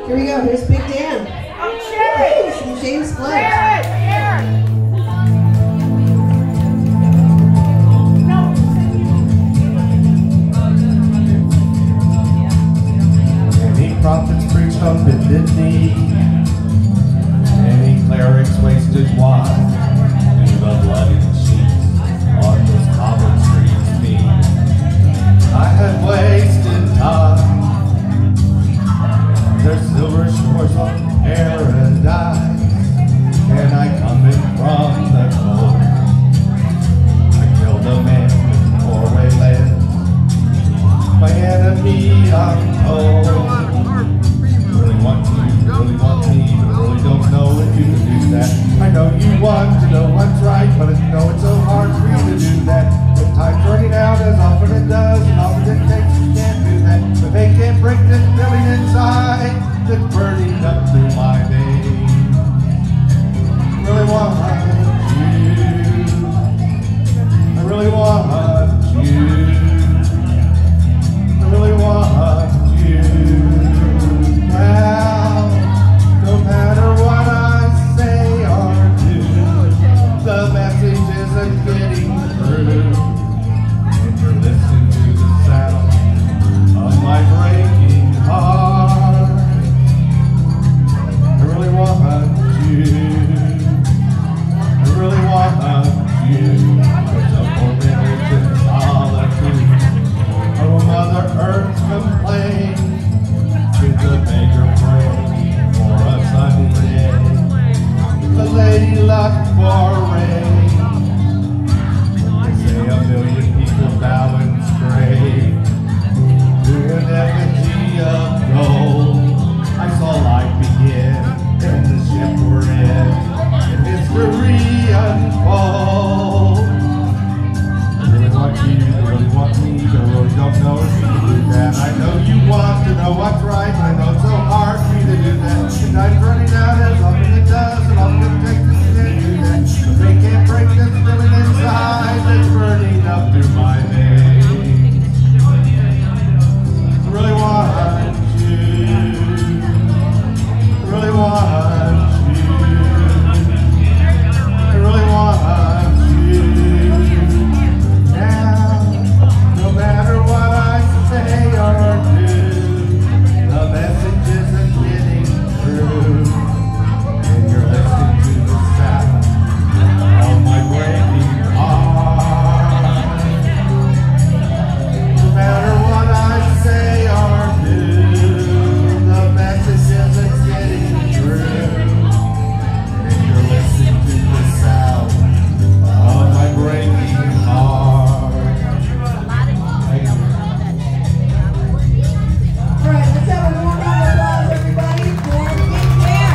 Here we go. Here's Big Dan. Okay. Some James Flint. Any prophets preached on bended knee. Any clerics wasted wine. Knew the bloody sheets on those cobbled streets me. I had wasted time. There's silver shores on paradise, and I come in from the cold. I killed a man in four-way land. My enemy, I'm told. Really want me, but really don't know if you can do that. I know you want to know what's right, but I know it's so hard for you to do that. If time's running out as often it does, and all it takes, you can't do that. But they can't break this feeling inside that's burning up through my veins. Really want you. I really want you. I really want you. Now, no matter what I say or do, the message isn't getting through. And you're listening to the sound of my breaking heart. I really want you. I really want you. There's a moment in solitude. Oh, Mother Earth complains. Did the beggar pray for a sunny day? The lady luck for rain. They say a million people bow and stray to an effigy of gold. I saw life begin in the ship we're in, and history unfold. I really want you, they really want me, they really don't know if you can do that. I know you want to know what's right, but I know it's so hard for me to do that. And time's running out as often it does, and all it takes is to do that. But they can't break this feeling inside that's burning up through my veins. I really want you. I really want you. I really want you. Now, no matter what I say or do, the message isn't getting through. And you're listening to the sound of my breaking heart. No matter what I say or do, the message isn't getting through. And you're listening to the sound of my breaking heart. Thank you. All right, let's have a warm round of applause, everybody, for Big Dan.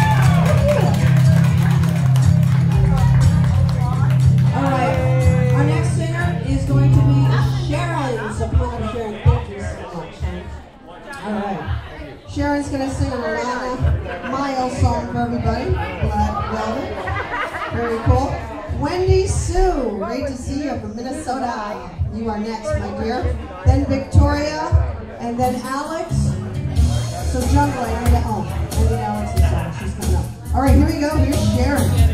All right, our next singer is going to be Sharon. So come on, Sharon. Thank you so much. All right, Sharon's going to sing an Alana Miles song for everybody. Black Velvet. Very cool. Wendy Sue, great to see you from Minnesota. You are next, my dear. Then Victoria, and then Alex. So jungle, I need Alex's song. She's coming up. All right, here we go. Here's Sharon.